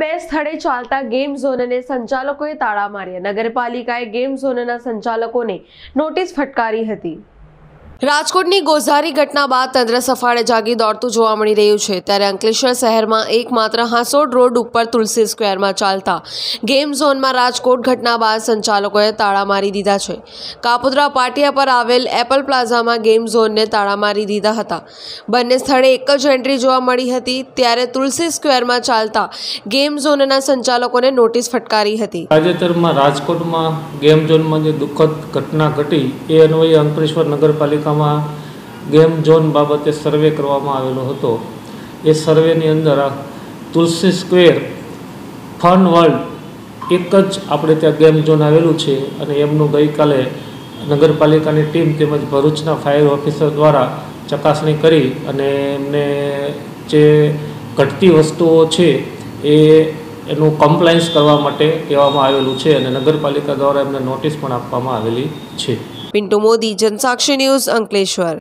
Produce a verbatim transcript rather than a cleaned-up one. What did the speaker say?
બે સ્થળે ચાલતા ગેમ ઝોનને સંચાલકોએ તાળા માર્યા। નગરપાલિકાએ ગેમ ઝોનના સંચાલકોને નોટિસ ફટકારી હતી। રાજકોટની ગોઝારી ઘટના બાદ તંત્ર સફાળે જાગી દોડતું જોવા મળી રહ્યું છે। ત્યારે અંકલેશ્વર શહેરમાં એકમાત્ર હાંસોડ રોડ ઉપર તુલસી સ્ક્વેરમાં ચાલતા ગેમ ઝોનમાં રાજકોટ ઘટના બાદ સંચાલકોએ તાળા મારી દીધા છે। કાપોદ્રા પાટિયા પર આવેલ એપલ પ્લાઝામાં ગેમ ઝોનને તાળા મારી દીધા હતા। બંને સ્થળે એક જ એન્ટ્રી જોવા મળી હતી। ત્યારે તુલસી સ્ક્વેરમાં ચાલતા ગેમ ઝોનના સંચાલકોને નોટિસ ફટકારી હતી। તાજેતરમાં રાજકોટમાં ગેમ ઝોનમાં જે દુઃખદ ઘટના ઘટી એ અન્વયે અંકલેશ્વર નગરપાલિકા ગેમ ઝોન બાબતે સર્વે કરવામાં આવેલો હતો। એ સર્વેની અંદર તુલસી સ્ક્વેર ફન વર્લ્ડ એક જ આપણે ત્યાં ગેમ ઝોન આવેલું છે અને એમનું ગઈકાલે નગરપાલિકાની ટીમ તેમજ ભરૂચના ફાયર ઓફિસર દ્વારા ચકાસણી કરી અને એમને જે ઘટતી વસ્તુઓ છે એ એનું કમ્પ્લાયન્સ કરવા માટે કહેવામાં આવેલું છે અને નગરપાલિકા દ્વારા એમને નોટિસ પણ આપવામાં આવેલી છે। પિન્ટુ મોદી, જનસાક્ષી ન્યૂઝ, અંકલેશ્વર।